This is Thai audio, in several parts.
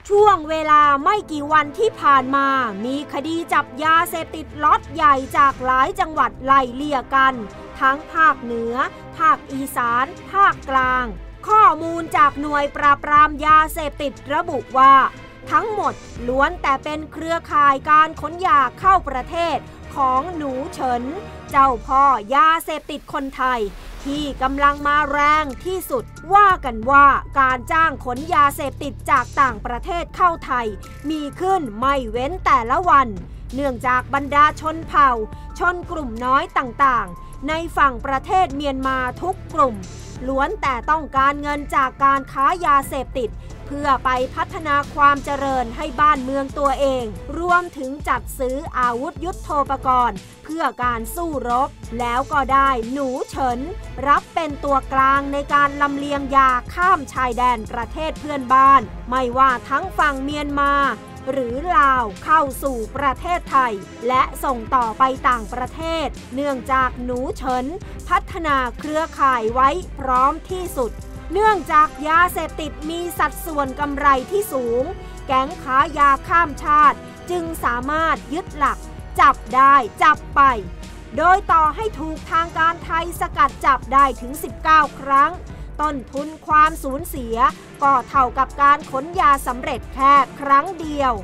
ช่วงเวลาไม่กี่วันที่ผ่านมามีคดีจับยาเสพติดล็อตใหญ่จากหลายจังหวัดไล่เลี่ยกันทั้งภาคเหนือภาคอีสานภาคกลางข้อมูลจากหน่วยปราบปรามยาเสพติดระบุว่าทั้งหมดล้วนแต่เป็นเครือข่ายการขนยาเข้าประเทศของหนูเฉินเจ้าพ่อยาเสพติดคนไทยที่กำลังมาแรงที่สุดว่ากันว่าการจ้างขนยาเสพติดจากต่างประเทศเข้าไทยมีขึ้นไม่เว้นแต่ละวันเนื่องจากบรรดาชนเผ่าชนกลุ่มน้อยต่างๆในฝั่งประเทศเมียนมาทุกกลุ่มล้วนแต่ต้องการเงินจากการค้ายาเสพติดเพื่อไปพัฒนาความเจริญให้บ้านเมืองตัวเองรวมถึงจัดซื้ออาวุธยุทโธปกรณ์เพื่อการสู้รบแล้วก็ได้หนูเฉินรับเป็นตัวกลางในการลำเลียงยาข้ามชายแดนประเทศเพื่อนบ้านไม่ว่าทั้งฝั่งเมียนมาหรือลาวเข้าสู่ประเทศไทยและส่งต่อไปต่างประเทศเนื่องจากหนูเฉินพัฒนาเครือข่ายไว้พร้อมที่สุดเนื่องจากยาเสพติดมีสัดส่วนกำไรที่สูงแก๊งค้ายาข้ามชาติจึงสามารถยึดหลักจับได้จับไปโดยต่อให้ถูกทางการไทยสกัดจับได้ถึง19ครั้งต้นทุนความสูญเสียก็เท่ากับการขนยาสำเร็จแค่ครั้งเดียว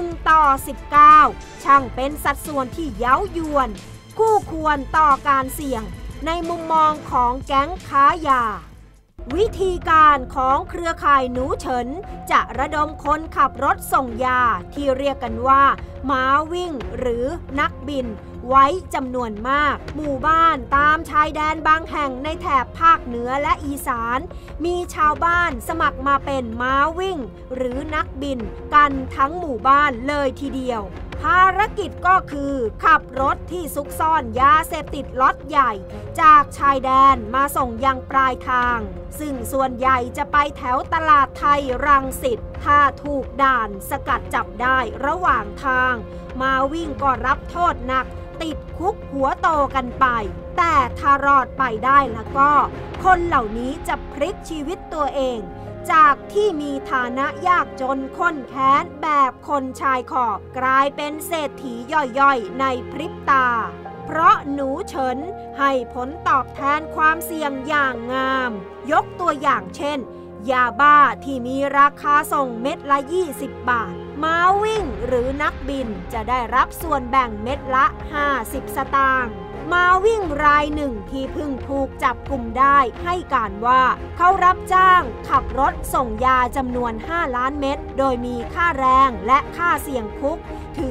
1:19ช่างเป็นสัดส่วนที่เย้ายวนคู่ควรต่อการเสี่ยงในมุมมองของแก๊งค้ายาวิธีการของเครือข่ายหนูเฉินจะระดมคนขับรถส่งยาที่เรียกกันว่าม้าวิ่งหรือนักบินไว้จำนวนมากหมู่บ้านตามชายแดนบางแห่งในแถบภาคเหนือและอีสานมีชาวบ้านสมัครมาเป็นม้าวิ่งหรือนักบินกันทั้งหมู่บ้านเลยทีเดียวภารกิจก็คือขับรถที่ซุกซ่อนยาเสพติดล็อตใหญ่จากชายแดนมาส่งยังปลายทางซึ่งส่วนใหญ่จะไปแถวตลาดไทยรังสิตถ้าถูกด่านสกัดจับได้ระหว่างทางมาวิ่งก็รับโทษหนักติดคุกหัวโตกันไปแต่ถ้ารอดไปได้แล้วก็คนเหล่านี้จะพลิกชีวิตตัวเองจากที่มีฐานะยากจนข้นแค้นแบบคนชายขอบกลายเป็นเศรษฐีย่อยๆในพริบตาเพราะหนูเฉินให้ผลตอบแทนความเสี่ยงอย่างงามยกตัวอย่างเช่นยาบ้าที่มีราคาส่งเม็ดละ20 บาทม้าวิ่งหรือนักบินจะได้รับส่วนแบ่งเม็ดละ50 สตางค์ม้าวิ่งรายหนึ่งที่เพิ่งถูกจับกุมได้ให้การว่าเขารับจ้างขับรถส่งยาจำนวน5 ล้านเม็ดโดยมีค่าแรงและค่าเสี่ยงคุกถึง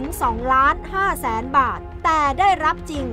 2,500,000 บาทแต่ได้รับจริง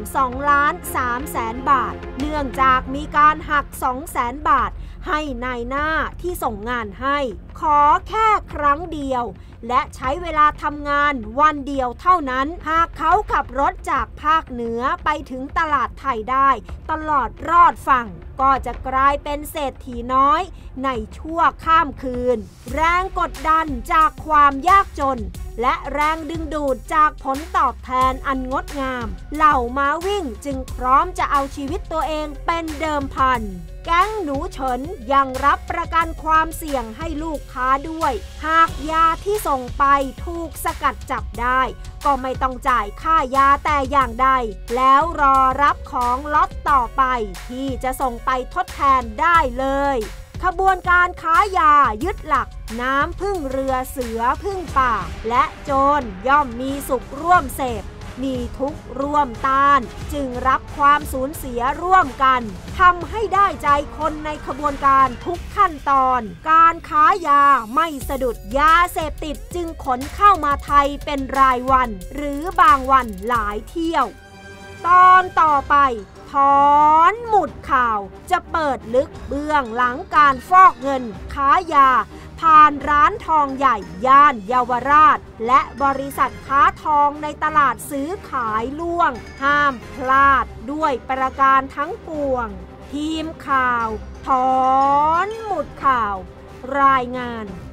2,300,000 บาทเนื่องจากมีการหัก200,000 บาทให้นายหน้าที่ส่งงานให้ขอแค่ครั้งเดียวและใช้เวลาทำงานวันเดียวเท่านั้นหากเขาขับรถจากภาคเหนือไปถึงตลาดไทยได้ตลอดรอดฝั่งก็จะกลายเป็นเศรษฐีน้อยในชั่วข้ามคืนแรงกดดันจากความยากจนและแรงดึงดูดจากผลตอบแทนอันงดงามเหล่าม้าวิ่งจึงพร้อมจะเอาชีวิตตัวเองเป็นเดิมพันแก๊งหนูเฉินยังรับประกันความเสี่ยงให้ลูกค้าด้วยหากยาที่ส่งไปถูกสกัดจับได้ก็ไม่ต้องจ่ายค่ายาแต่อย่างใดแล้วรอรับของล็อตต่อไปที่จะส่งไปทดแทนได้เลยขบวนการค้ายายึดหลักน้ำพึ่งเรือเสือพึ่งป่าและโจรย่อมมีสุขร่วมเสพมีทุกข์ร่วมต้านจึงรับความสูญเสียร่วมกันทำให้ได้ใจคนในขบวนการทุกขั้นตอนการค้ายาไม่สะดุดยาเสพติดจึงขนเข้ามาไทยเป็นรายวันหรือบางวันหลายเที่ยวตอนต่อไปถอนหมุดข่าวจะเปิดลึกเบื้องหลังการฟอกเงินค้ายาผ่านร้านทองใหญ่ย่านเยาวราชและบริษัทค้าทองในตลาดซื้อขายล่วงห้ามพลาดด้วยประการทั้งปวงทีมข่าวถอนหมุดข่าวรายงาน